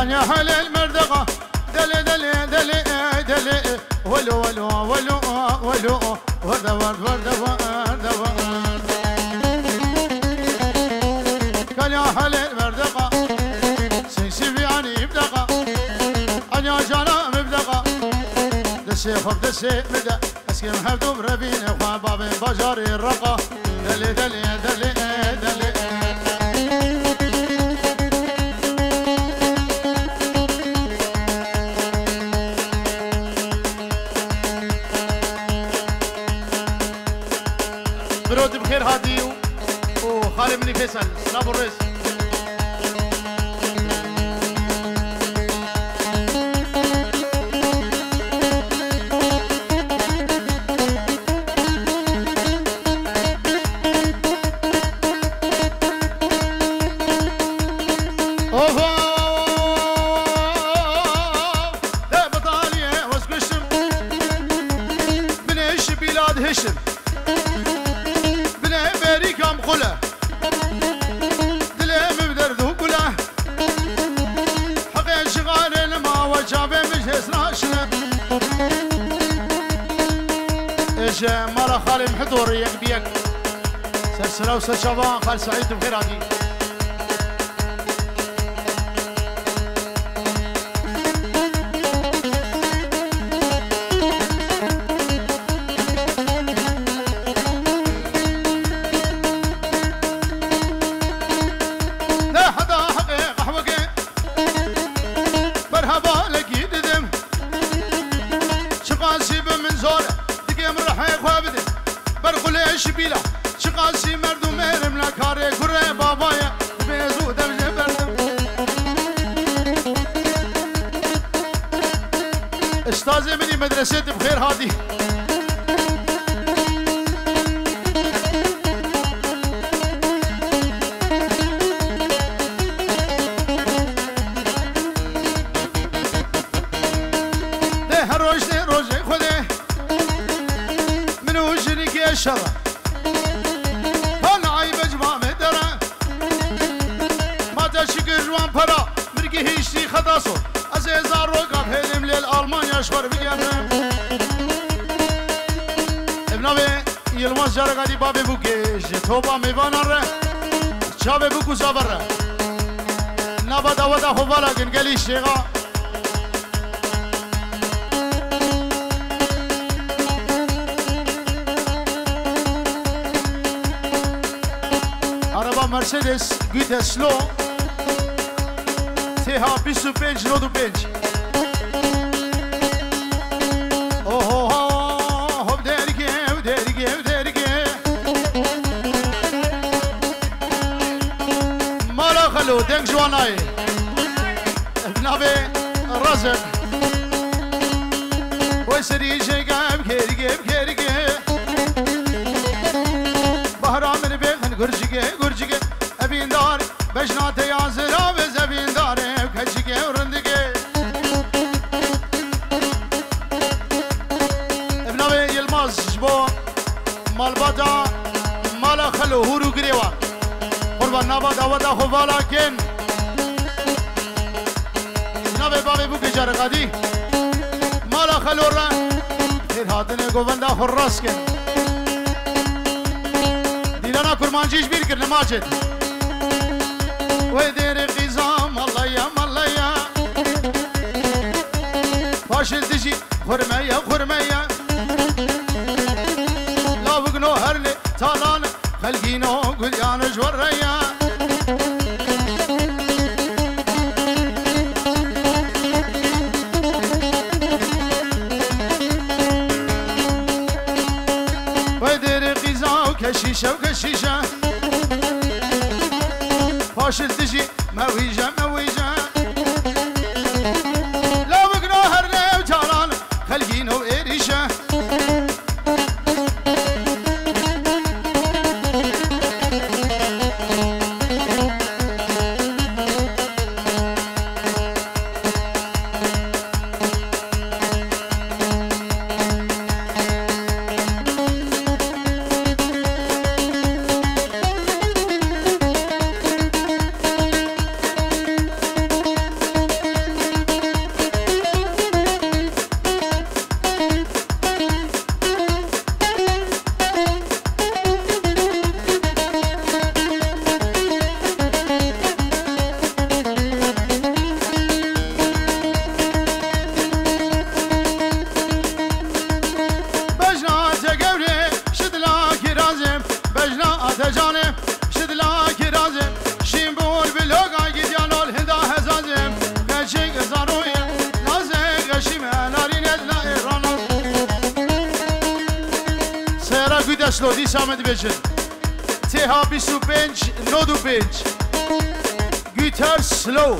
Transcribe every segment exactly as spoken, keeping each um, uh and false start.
كان يا حل المردقة دلي دلي دلي دلي ولو ولو ولو ولو ورد ورد ورد ورد ورد كان يا حل المردقة سيسي في عني بدقة أن يا جانا مبدقة دسي خب دسي مدى اسكي محبدو بربين اخوان بابين بجاري الرقة دلي دلي دلي دلي برود بخير هادي وخالي مني فيصل سلام الرئيس هشم بنا بريكام قله دلهم بدرده قله حقين شغال ما وجابه مش اسراشنا ايش مرة خالي محضور يك بيك سلسلة وسشبان خال سعيد بخير هادي شبيلة شقاسي مردو مهرم لكاري كره بابايا بيزو دمجة بردم استاذي مني مدرسة بخير هادي ده هر روش ده روش خوده منو شريكي الشرع para mirgi hiçli xadaso az ezar roga helim lel Almanya şvar bilyanım evnabe Yılmaz Jaragadi babe bu gece toba mevanare çabe bu kuzabara nabada vada hovala gün geli şega araba Mercedes güte slow تها بیست و پنج نود و پنج اوه اوه هب درگه هب درگه هب درگه مالا خلو دنگ جوانای ابنابه رزق وسری شگم کرگه کرگه بهرامن بخن گرجگه گرجگه ابین دار بجنات یازرا و زبین دار کچگه ورندگه ابنابه یلماز جبو مالباتا مالا خلو هورو گریوان قربان نابا داودا خوالا کن ابنابه باقی بو کجار قدی مالا خلو را خیر هاتنه گووندا خراس کن دیلانا کرمانجیش بیر کرن ماچد ويدير قزام الله يا الله يا فاشل تجي خرمية خرمية لا بقنو هرلي تالان خلقينو قل يا نجور ريا ويدير قزام كشيشة وكشيشة فاشل تجي مويجة مويجة لو بقنو هرلي وتالان خلقينو إريشة شامد بجن تيها بيسو بنج نودو بنج جيتار سلو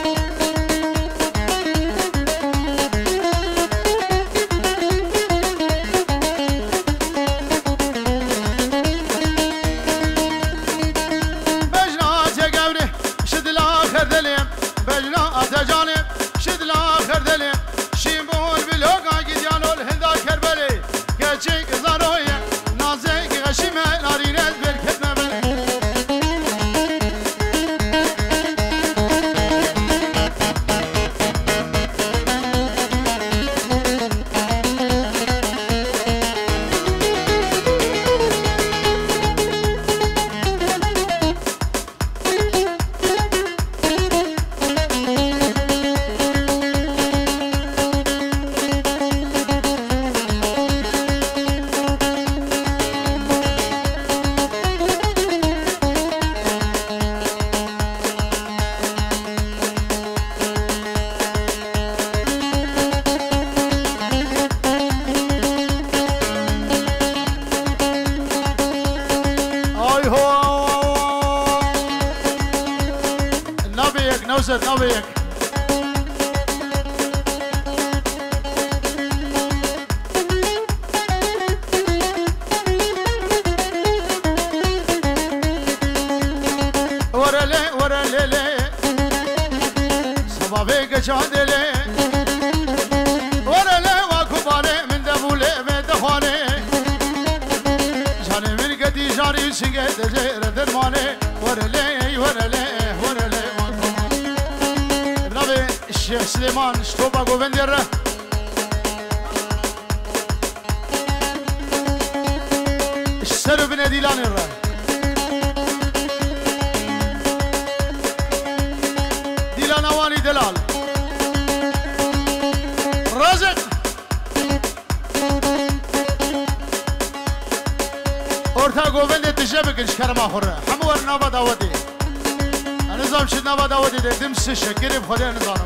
نوزت نوبيك ورلي ورلي لي صبابيك جادلي ورلي وكباري من دبولي من دخواني جاني من قدي جاري سنجد زير درماني ورلي ورلي ورلي الشيخ سليمان شتوبا جوفندر السر بن ديلان الرا ديلان اواني دلال رازق اورتا جوفندر تجيبك الشكر ما خره حمور نابا داودي نظام شد نابا داودي دم سشكري بخدي نظام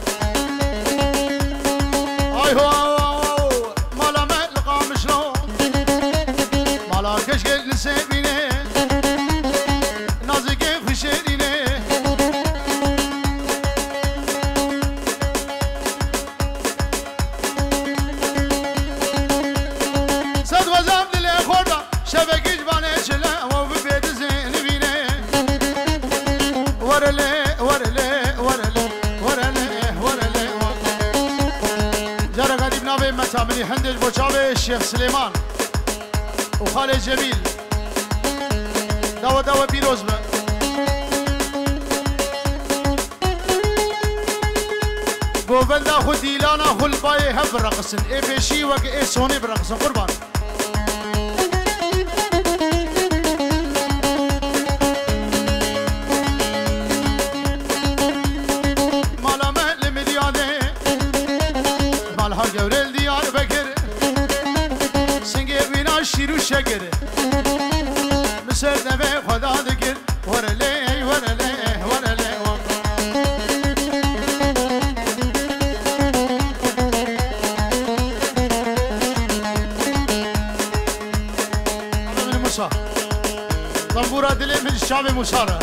اي هو مالا ملقى مشلون مالا كشكل نسيبيني نازقين في شيريني صد وزام دلي خوردا شبك جباني شلا وببيت زين بيني ورلي ورلي ورلي مسامني هندل بوشاوي الشيخ سليمان وخالد جميل دوا دوا بيروز بقى قوبلدا خود ديلانا خل باي هب رقصن اي بيشي وك اي سوني برقصن قربان مالا مهل ملياني مالها جورل ديار بكر سنگي بينا شيرو شكر مسر نبي خدا دكر ورلي ورلي ورلي من موسى طنبورة دلي من الشعب موسى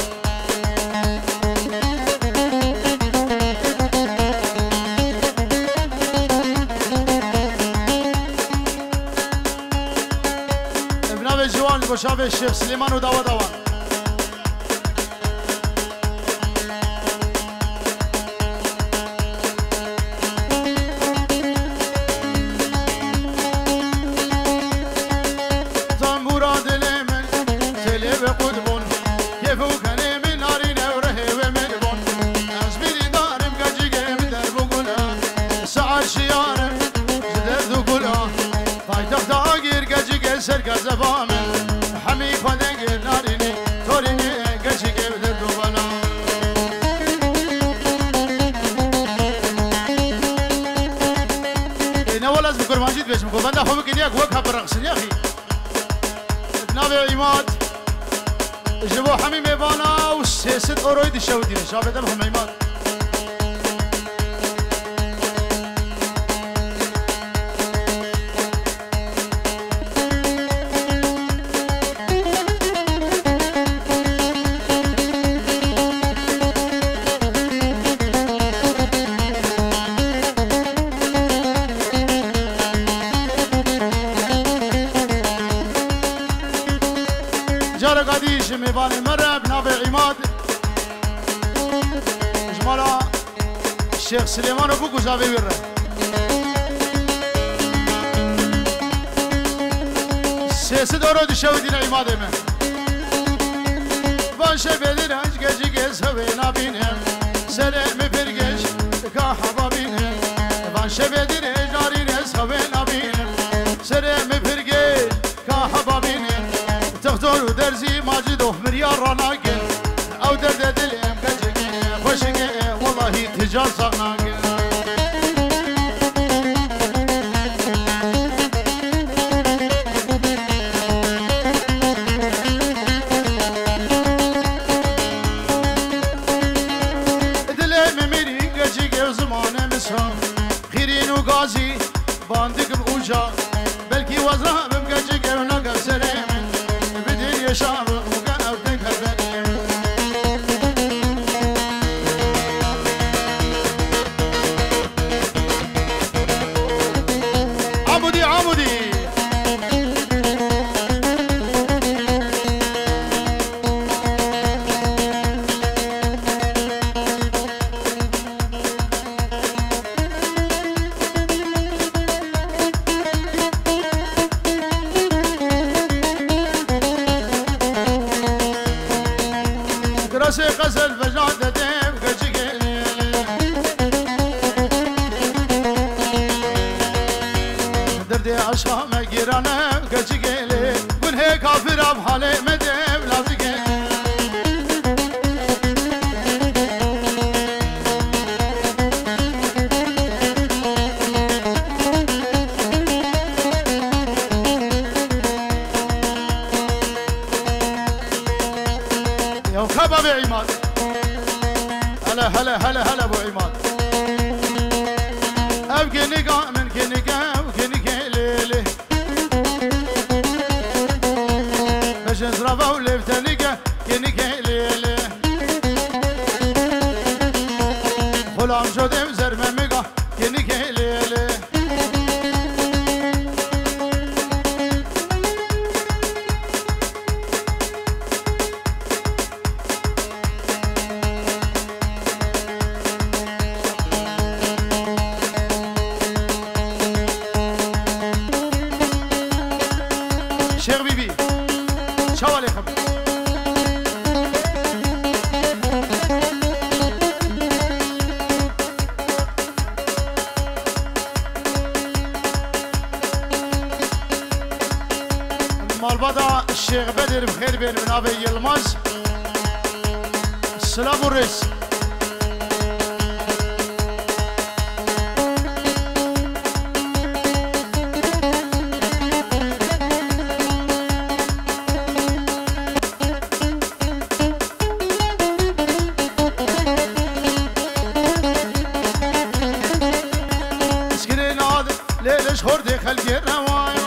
بشاب الشيخ سليمان ودوا دوا زنبورا دلي من تلي بقدبون كيفو كني من نارين ورهي ومن بون أزبيري دارم قجيقي من دربو قولا سعر شيارم زدردو قولا فايتخ داقير قجيقي سركا زبامن حمي فدنگير ناريني توريني قجيقي بدردو بنا اينا ولز بقربان جيد بيش مكو بنده خوبك انياك وقها برقصن يا اخي ابنابي عماد جبو حمي ميبانا وسيست اوروي دي شودين شابه دلهم عماد قرباني مرة بنابي عماد جمالا الشيخ سليمان ابو قزابي بره سيسي دورو دشوي دين عماد من بانشه بدين هنج گجی گز هوینا بینم سلام فرگش که حبا بینم بانشه بدین هجاری نز هوینا بینم سلام فرگش که حبا بینم تختار و درزی ماجد و مریار راناگل او درد دلیم گجی خوشگه والله تجار سغناگل خيرين وغازي باندق بوجا بلكي وزرها بمقجق ونقب سليم بدين يشاب وقنب تنكر عمودي عمودي راسي غزل فجاد ديم قجيلي دردي عشا ما جيرانا قجيلي قل هيك كافر بحالي مديم لازقي يا خبا بعماد هلا هلا هلا هلا ابو عماد ابقي نقا من كنقا وكنقا ليلي باش نزرفه ولفتنقا كنقا ليلي غلام جودم زرمه مقا كنقا ليلي شيخ بيبي شو عليكم مال بدا الشيخ بدر بخير بين من ابي يلمز السلام الرئيس ليش خردي خلقي الرواي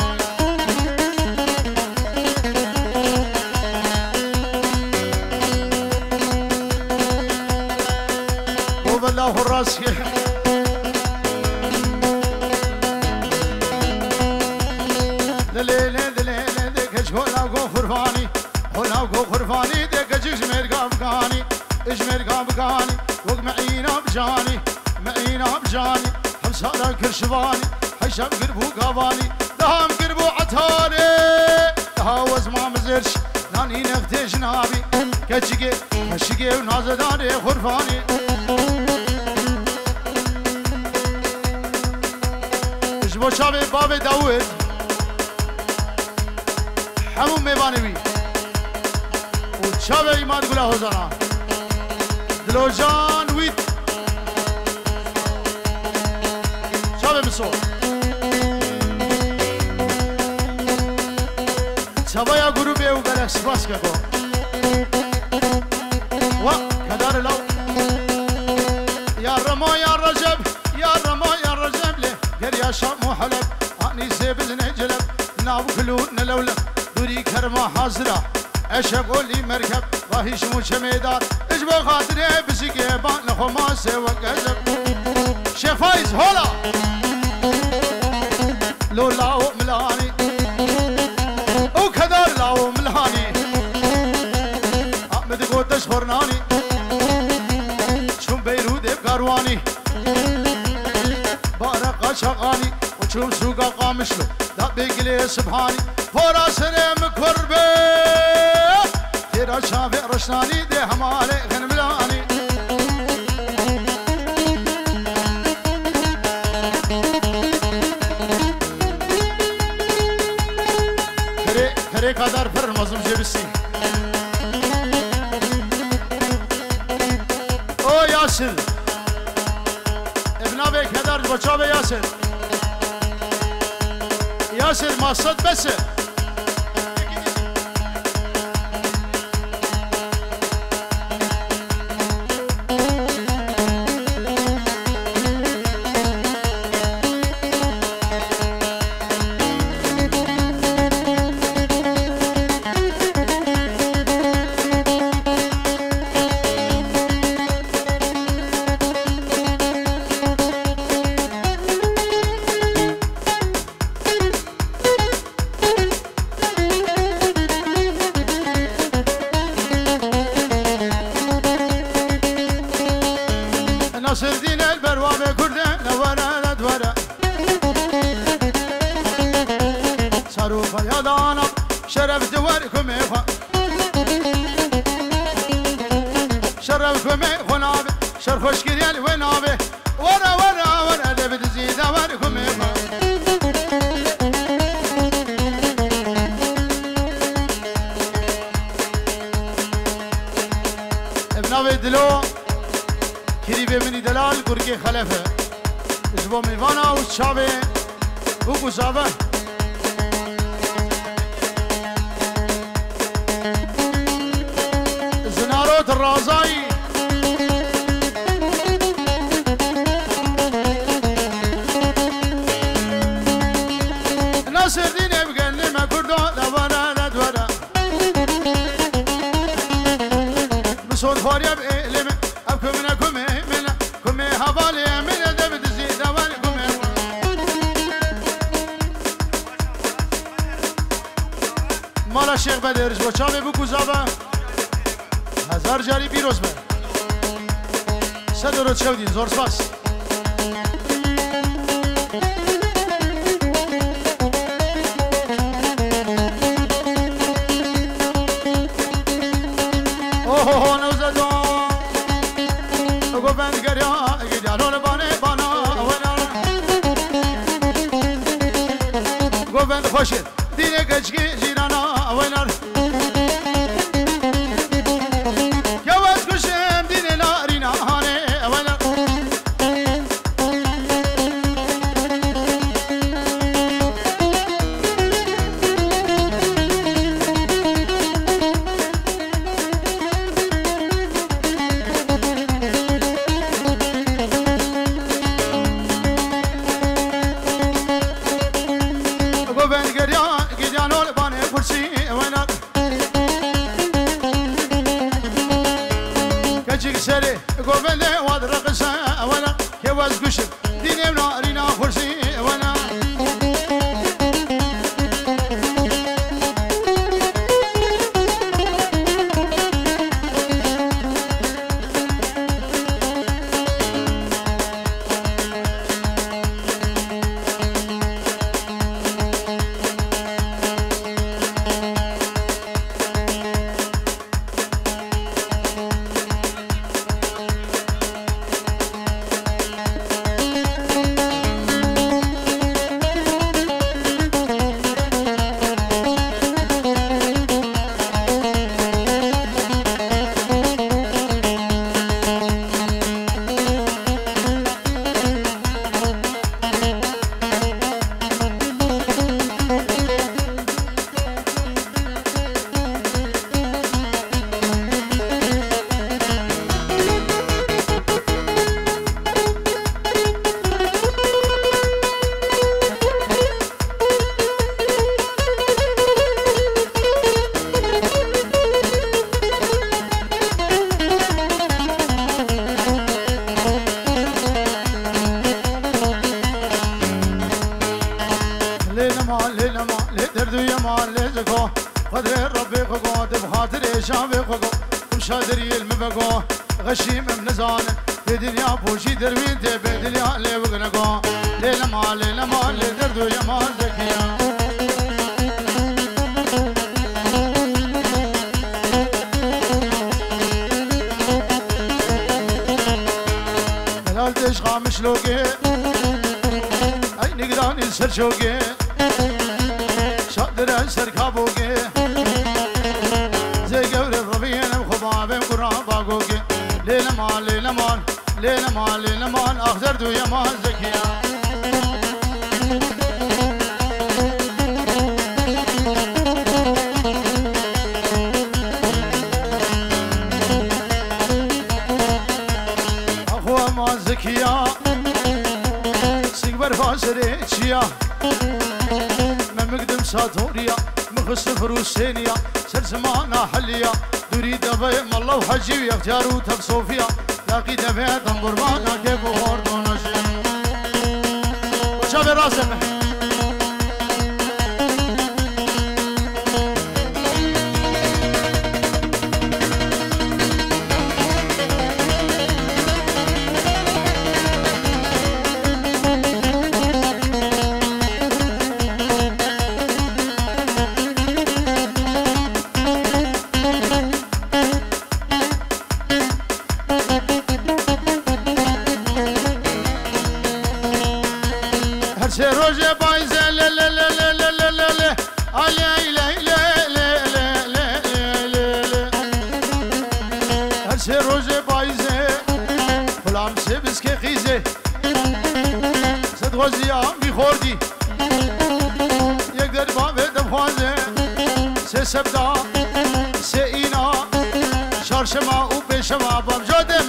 وبالله الراس دليل دليل ديك شولا وقو خرفاني هلا وقو خرفاني ديك جمير قابقاني اجمير قابقاني وق معينا بجاني معينا بجاني حمصانا كرشباني حشم قربو قاباني دهام قربو عتاني دهاوز ما مزرش ناني نفتي جنابي كتشقي هشقي ونازداني خرفاني اجبو شابي بابي داود حموم ميباني بي وشابي ما تقوله هزانا دلوجان ويت شابي بصور سبايا غروبي وغلق سباس كاكو و كدار لو يا رمو يا رجب يا رمو يا رجب له قال يا شام حلب اني زيب النجلب ناب كلون لولا دوري كرمه حاضره اشقول لي مركب راهي شمو شميدار اجبو خاطري بسقي بان خماسه وقزب شيخ فايز هولا لولا وملاني وكدار لا وملاني خورنانی چون بیرود کاروانی بارا قاچاقانی و چون سوقا قامشلو دا بگلی سبحانی فورا سرم کربه تیرا چاوی رشنانی ده هماله غنملانی kere kere kadar fırmazım cebisi o Yasir Ebna Bey kadar bacağ ve Yasir Yasir maksat besi Nasır din el berva ve kurde ne vara ne dvara Sarufa yadana şeref duvar kumefa Şeref kume hunabe şer hoş giriyel ve nabe Vara vara vara de bizi var kumefa Ebna ve dilo Kiribe mini delal kurke khalefe Izbo mivana uz çave Bu guzave Zinarot razai Nasır din evgenlime kurda Lavana ledvara Misor faryab elime Ab kumine kume Kume havale emine de bizi davar kume Mala Şeyh Bederiz bu çave bu kuzaba Hazar cari piroz be Sedorot şevdin zor spas Oho nevzedon Goben gerya gidiyor bana bana Goben hoşet dine geçki jirana oynar Yavaş kuşum dine narina hane oynar Goben gerya gidiyor bana kursi oynar Kaçık seri goben de vadra kısa oynar Yavaş kuşum dine narina kursi oynar قدر ربي خو دب خاطر شافي خو مشادري بغنقو غشيم من زانه الدنيا بوشي دروين تي بدنيا لي بغنقو ليلة ما ليلة ما لي دردو يا ما زكية دلال تشغى مشلوقي اي نقدان يسر شوقي شادر اسر كابوقي زي قبر الربيع وخبابي وقراباقوقي ليلة ما ليلة ما ليلة ما ليلة ما أخضر دو يا ما زكية أخوة ما زكية سيكبر فاسري تشيا ما مقدم ساتوريا مخص فروسينيا سرسمانا حليا دوري دبي مالله وحجي ويختارو تب صوفيا لاقي دفع تنظر معنا كيف وخورد ونشي وشاب راسك روجه بايزه لا لا لا لا لا لا لا لا علي لا لا لا لا لا لا هرشي روجه بايزه فلام سبس كي خيزه صد غزيا بيخوردي يقدر باب دفوازه سي سبدا سي اينا شارشما و بشما بام جوده